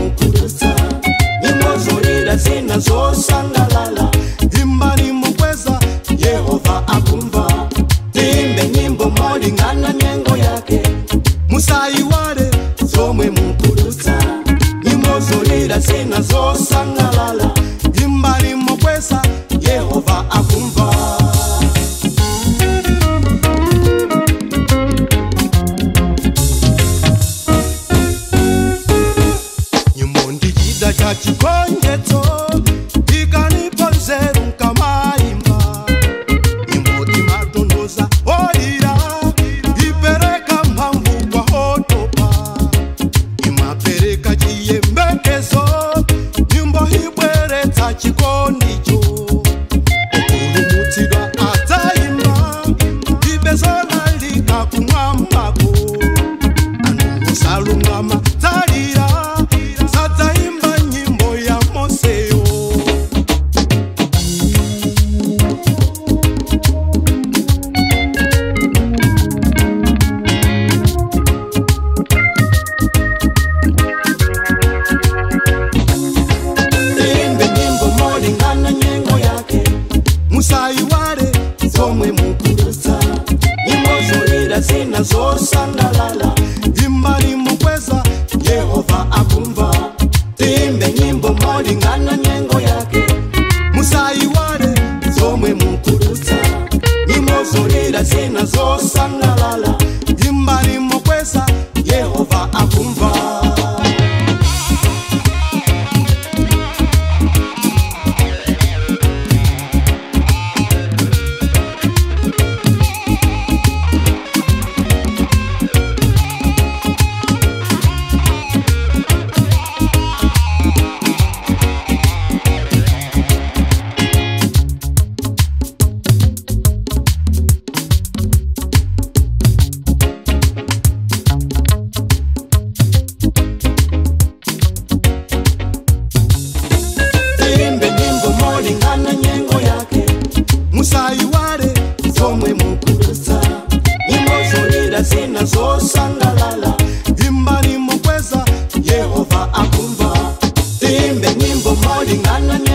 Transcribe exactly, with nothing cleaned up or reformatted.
mukurusa nyimbo zolira zinazosangalala imbani mukweza Yehova akumva timbe nyimbo molingana nyengo yake musaiwale zomwe mukurusa nyimbo zolira zinazosangalala imbani mukweza Yehova akumva chikonjeto ikanipa nzeru nkamaimba nyimbo timatondoza olira ipereka mphamvu kwa hotopa imapereka chiyembekezo nyimbo ibweretsa chikondicho okulumutsidwa adzayimba ibezona likakumwambako anu osalungama dzalira musaiwale zomwe mukurusa nyimbo zolira zinazosangalala imbani mukweza Yehova akumva timbe nyimbo molingana nyengo yake musaiwale zomwe mukurusa nyimbo zolira zinazosangalala imbani mukweza Yehova akumva musaiwale zomwe mukurusa nyimbo zolira zinazosangalala imbani mukweza Yehova akumva timbe nyimbo molingana